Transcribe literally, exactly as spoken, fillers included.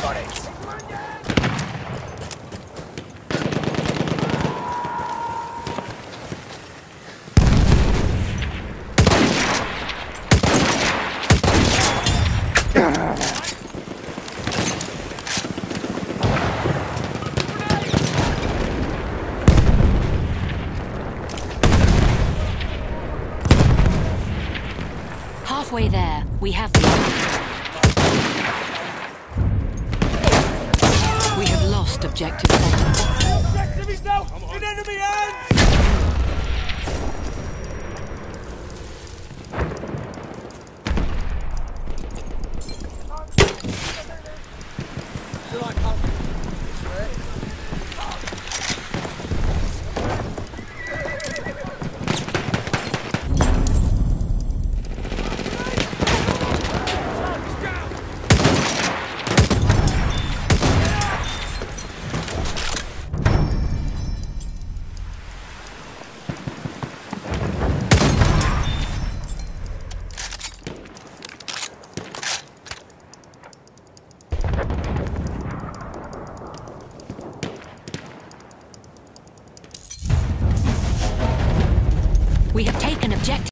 on it. Halfway there, we have the... We have lost objective Beta. Objective is now in enemy hands! We have taken objective...